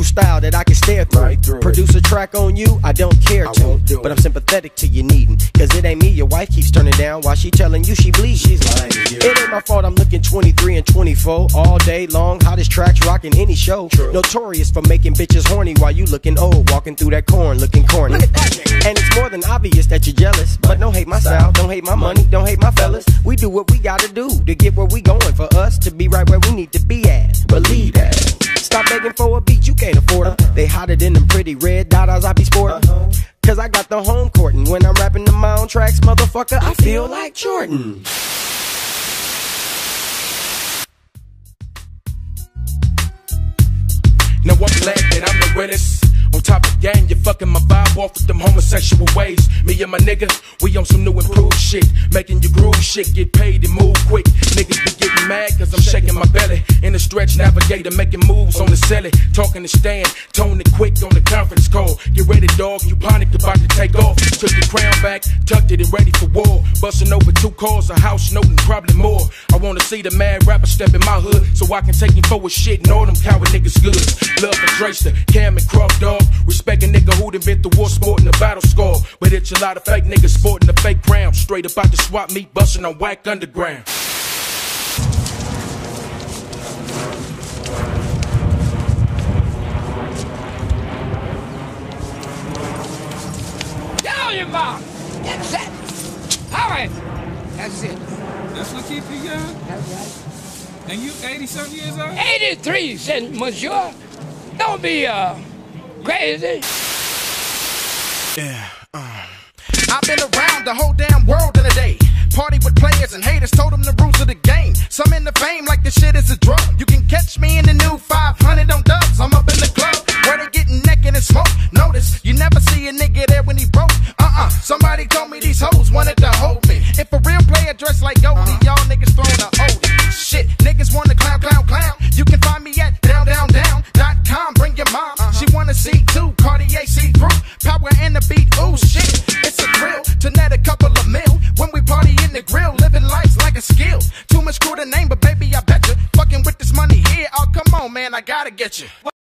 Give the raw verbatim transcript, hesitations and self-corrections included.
style that I can stare through. Right through Produce a track on you, I don't care I to. won't do But it. I'm sympathetic to you needing, cause it ain't me your wife keeps turning down while she telling you she bleeds. She's lying to you. It ain't my fault I'm looking twenty-three and twenty-four all day long. Hottest tracks rocking any show. True. Notorious for making bitches horny while you looking old, walking through that corn looking corny. And it's more than obvious that you're jealous, but don't hate my style, don't hate my money, don't hate my fellas. We do what we gotta do to get where we going, for us to be right where we need to be at. Believe that. Stop begging for a beat, you can't afford them. They hotter than them pretty red dot eyes I be sporting. Cause I got the home court, and when I'm rapping to my own tracks, motherfucker, I feel like Jordan. Now I'm glad that I'm the realest. On top of the game, you're fucking my vibe off with them homosexual ways. Me and my nigga, we on some new improved shit. Making you groove shit, get paid and move quick. Niggas be getting mad cause I'm shaking my belly. In the stretch navigator, making moves on the celly. Talking to Stan, tone it quick on the conference call. Get ready dog, you panicked about to take off. Took the crown back, tucked it and ready for war. Busting over two cars, a house note and probably more. I wanna see the mad rapper step in my hood, so I can take him for his shit and all them coward niggas good. Love for Drayster, Cam and Crump Dog. Respect a nigga who done been through war, sporting a battle score. But it's a lot of fake niggas sporting the fake crown. Straight up out the swap meet, busting on whack underground. Down your mouth! That's it! Alright! That's it. That's what keep you young? That's right. And you eighty-something years old? eighty-three, said Monsieur. Don't be, uh, crazy. Yeah, uh. I've been around the whole damn world in a day. Party with players and haters, told them the rules of the game. Some in the fame like the shit is a drug. You can catch me in the new five hundred on dubs. I'm up in the club where they getting naked and smoke. Notice, you never see a nigga there when he broke. Uh-uh, somebody told me these hoes wanted to hold me. If a real player dressed like Goldie, y'all niggas throwing a oldie. Shit, niggas wanna clown, clown, clown. You can find me at down, down, down dot com. Bring your mom, she wanna see too. Cartier see-through, power and the beat, ooh shit. It's a thrill to net a couple of mil when we party in the grill, living life's like a skill. Too much crew to name, but baby, I bet you fucking with this money here. Oh, come on, man, I gotta get you.